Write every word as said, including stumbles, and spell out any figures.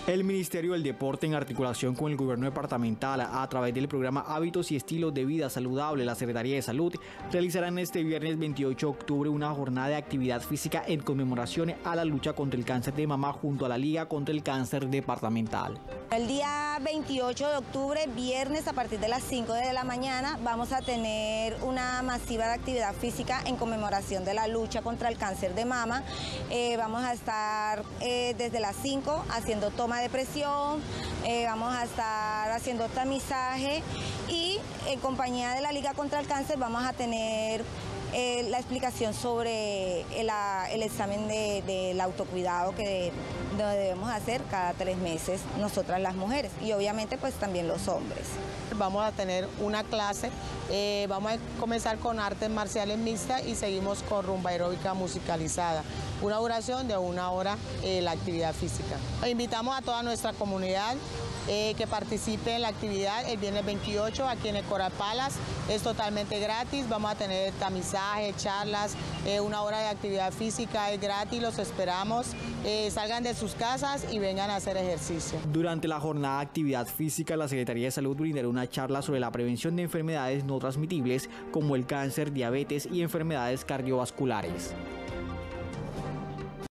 El Ministerio del Deporte, en articulación con el Gobierno departamental, a través del programa Hábitos y Estilos de Vida Saludable, la Secretaría de Salud, realizarán este viernes veintiocho de octubre una jornada de actividad física en conmemoración a la lucha contra el cáncer de mama junto a la Liga contra el Cáncer Departamental. El día veintiocho de octubre, viernes, a partir de las cinco de la mañana, vamos a tener una masiva de actividad física en conmemoración de la lucha contra el cáncer de mama. Eh, vamos a estar eh, desde las cinco haciendo toma de presión, eh, vamos a estar haciendo tamizaje y en compañía de la Liga contra el Cáncer vamos a tener eh, la explicación sobre el, el examen de, del autocuidado que lo debemos hacer cada tres meses nosotras las mujeres y obviamente pues también los hombres. Vamos a tener una clase, eh, vamos a comenzar con artes marciales mixtas y seguimos con rumba aeróbica musicalizada. Una duración de una hora eh, la actividad física. Invitamos a toda nuestra comunidad eh, que participe en la actividad el viernes veintiocho aquí en el Coral Palace. Es totalmente gratis, vamos a tener tamizaje, charlas, eh, una hora de actividad física es gratis, los esperamos. Eh, salgan de sus casas y vengan a hacer ejercicio. Durante la jornada de actividad física, la Secretaría de Salud brindará una charla sobre la prevención de enfermedades no transmitibles como el cáncer, diabetes y enfermedades cardiovasculares.